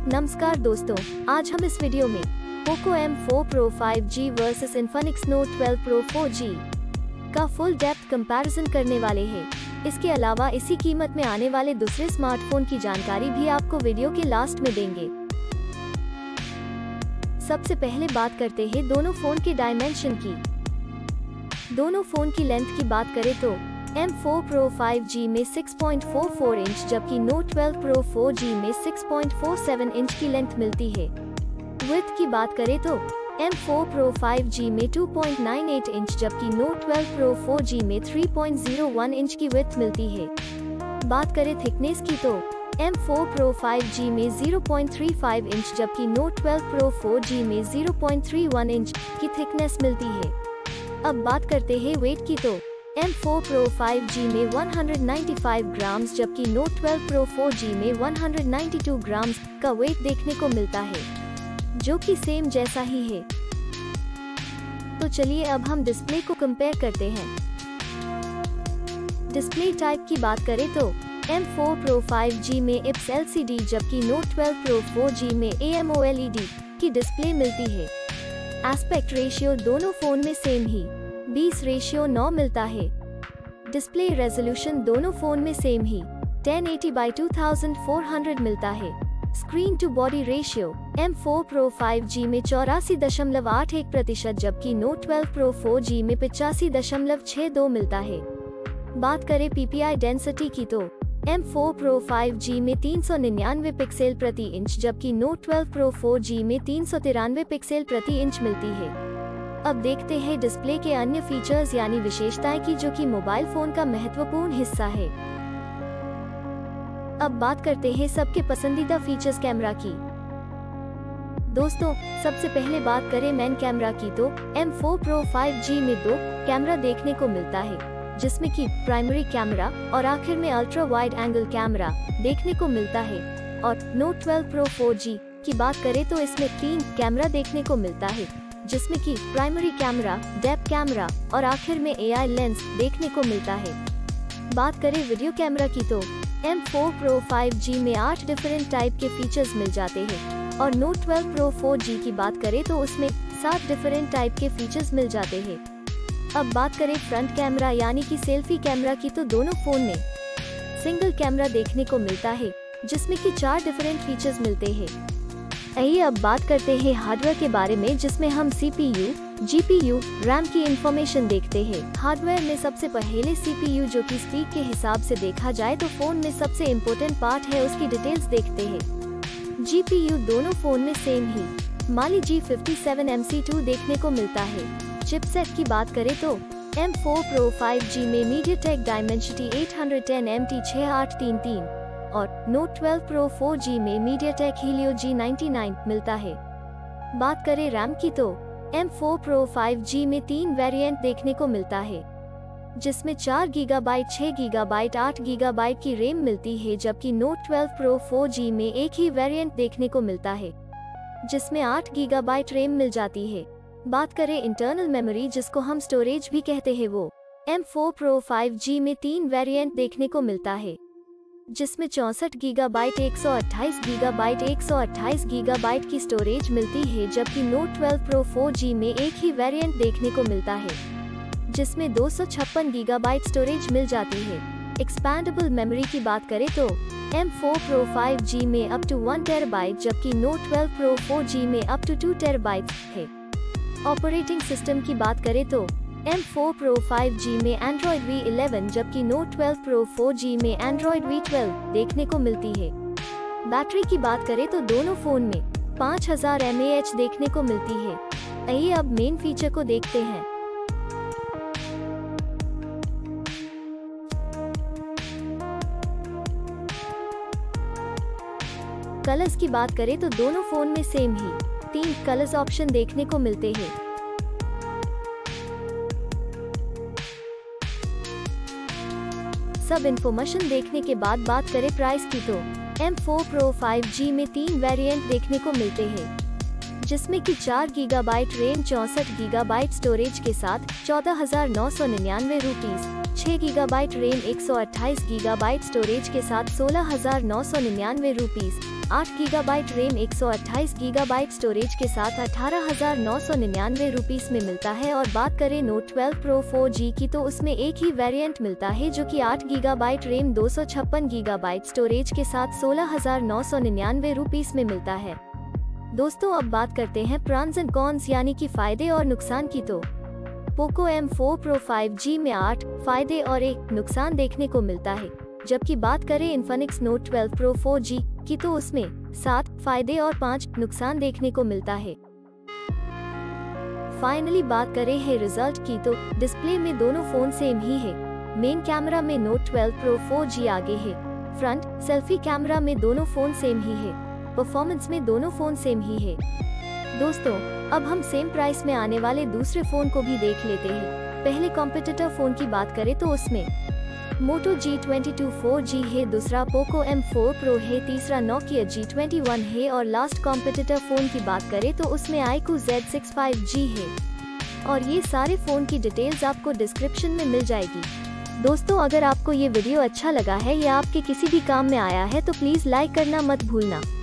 नमस्कार दोस्तों, आज हम इस वीडियो में Poco M4 Pro 5G versus Infinix Note 12 Pro 4G का फुल डेप्थ कंपैरिजन करने वाले हैं। इसके अलावा इसी कीमत में आने वाले दूसरे स्मार्टफोन की जानकारी भी आपको वीडियो के लास्ट में देंगे। सबसे पहले बात करते हैं दोनों फोन के डायमेंशन की। दोनों फोन की लेंथ की बात करें तो M4 Pro 5G में 6.44 इंच जबकि Note 12 Pro 4G में 6.47 इंच की लेंथ मिलती है। विड्थ की बात करें तो M4 Pro 5G में 2.98 इंच जबकि Note 12 Pro 4G में 3.01 इंच की विड्थ मिलती है। बात करें थिकनेस की तो M4 Pro 5G में 0.35 इंच जबकि Note 12 Pro 4G में 0.31 इंच की थिकनेस मिलती है। अब बात करते हैं वेट की तो M4 Pro 5G में 195 ग्राम्स जबकि Note 12 Pro 4G में 192 ग्राम्स का वेट देखने को मिलता है, जो कि सेम जैसा ही है। तो चलिए अब हम डिस्प्ले को कंपेयर करते हैं। डिस्प्ले टाइप की बात करें तो M4 Pro 5G में IPS LCD जबकि Note 12 Pro 4G में AMOLED की डिस्प्ले मिलती है। एस्पेक्ट रेशियो दोनों फोन में सेम ही 20:9 मिलता है। डिस्प्ले रेजोल्यूशन दोनों फोन में सेम ही 1080x2400 मिलता है। Screen to body ratio M4 Pro 5G में 84.81% जबकि Note 12 Pro 4G में 85.62 मिलता है। बात करें PPI डेंसिटी की तो M4 Pro 5G में 399 पिक्सल प्रति इंच जबकि Note 12 Pro 4G में 393 पिक्सल प्रति इंच मिलती है। अब देखते हैं डिस्प्ले के अन्य फीचर्स यानी विशेषताएं की, जो कि मोबाइल फोन का महत्वपूर्ण हिस्सा है। अब बात करते हैं सबके पसंदीदा फीचर्स कैमरा की। दोस्तों, सबसे पहले बात करें मेन कैमरा की तो M4 Pro 5G में 2 कैमरा देखने को मिलता है, जिसमें कि प्राइमरी कैमरा और आखिर में अल्ट्रा वाइड एंगल कैमरा देखने को मिलता है। और Note 12 Pro 4G की बात करें तो इसमें 3 कैमरा देखने को मिलता है, जिसमें कि प्राइमरी कैमरा, डेप्थ कैमरा और आखिर में AI लेंस देखने को मिलता है। बात करें वीडियो कैमरा की तो M4 Pro 5G में 8 डिफरेंट टाइप के फीचर्स मिल जाते हैं और Note 12 Pro 4G की बात करें तो उसमें 7 डिफरेंट टाइप के फीचर्स मिल जाते हैं। अब बात करें फ्रंट कैमरा यानी कि सेल्फी कैमरा की तो दोनों फोन में सिंगल कैमरा देखने को मिलता है, जिसमें कि 4 डिफरेंट फीचर्स मिलते हैं। आइए अब बात करते हैं हार्डवेयर के बारे में, जिसमें हम CPU, GPU, RAM की इंफॉर्मेशन देखते हैं। हार्डवेयर में सबसे पहले CPU, जो कि स्पीड के हिसाब से देखा जाए तो फोन में सबसे इम्पोर्टेंट पार्ट है, उसकी डिटेल्स देखते हैं। GPU दोनों फोन में सेम ही Mali G57MC2 देखने को मिलता है। चिपसेट की बात करें तो M4 Pro 5G में MediaTek Dimensity 810MT6833 और Note 12 Pro 4G में MediaTek Helio G99 मिलता है। बात करें RAM की तो M4 Pro 5G में 3 वेरिएंट देखने को मिलता है, जिसमें 4 GB, 6 GB, 8 GB की रैम मिलती है, जबकि Note 12 Pro 4G में एक ही वेरिएंट देखने को मिलता है, जिसमें 8 GB रैम मिल जाती है। बात करें इंटरनल मेमोरी, जिसको हम स्टोरेज भी कहते हैं, वो M4 Pro 5G में 3 वेरिएंट देखने को मिलता है, जिसमें 64 GB, 128 GB, 128 GB की स्टोरेज मिलती है, जबकि Note 12 Pro 4G में एक ही वेरिएंट देखने को मिलता है, जिसमें 256 GB स्टोरेज मिल जाती है। एक्सपैंडेबल मेमोरी की बात करें तो M4 Pro 5G में अप टू 1 TB जबकि Note 12 Pro 4G में अप टू 2 TB है। ऑपरेटिंग सिस्टम की बात करें तो M4 Pro 5G में Android V11 जबकि Note 12 Pro 4G में Android V12 देखने को मिलती है। बैटरी की बात करें तो दोनों फोन में 5000 mAh देखने को मिलती है। आइए अब मेन फीचर को देखते हैं। कलर्स की बात करें तो दोनों फोन में सेम ही 3 कलर्स ऑप्शन देखने को मिलते हैं। सब इन्फॉर्मेशन देखने के बाद बात करें प्राइस की तो M4 Pro 5G में 3 वेरिएंट देखने को मिलते हैं, जिसमें कि 4 GB रैम, 64 GB स्टोरेज के साथ 14,999 rupees 6 gigabyte RAM 128 gigabyte storage के साथ 16,999 rupees. 8 gigabyte RAM 128 gigabyte storage के साथ 18,999 रुपीस में मिलता है। और बात करें नोट 12 प्रो 4G की तो उसमें एक ही वेरिएंट मिलता है जो कि 8 गीगाबाइट रैम 256 गीगाबाइट स्टोरेज के साथ 16,999 रुपीस में मिलता है। दोस्तों अब बात करते हैं प्रॉन्स एंड कॉन्स यानी कि फायदे और नुकसान की। तो पोको M4 Pro 5G में 8 फायदे और 1 नुकसान देखने को मिलता है, जबकि बात करें इन्फिनिक्स नोट 12 Pro 4G की तो उसमें 7 फायदे और 5 नुकसान देखने को मिलता है। फाइनली बात करें है रिजल्ट की तो डिस्प्ले में दोनों फोन सेम ही है। मेन कैमरा में नोट 12 Pro 4G आगे है। फ्रंट सेल्फी कैमरा में दोनों फोन सेम ही है। परफॉर्मेंस में दोनों फोन सेम ही है। दोस्तों अब हम सेम प्राइस में आने वाले दूसरे फोन को भी देख लेते हैं। पहले कॉम्पिटिटर फोन की बात करें तो उसमें मोटो G22 4G है, दूसरा पोको M4 Pro है, तीसरा नोकिया G21 है और लास्ट कॉम्पिटिटर फोन की बात करें तो उसमें iQOO Z6 5G है। और ये सारे फोन की डिटेल्स आपको डिस्क्रिप्शन में मिल जाएगी। दोस्तों अगर आपको ये वीडियो अच्छा लगा है या आपके किसी भी काम में आया है तो प्लीज लाइक करना मत भूलना।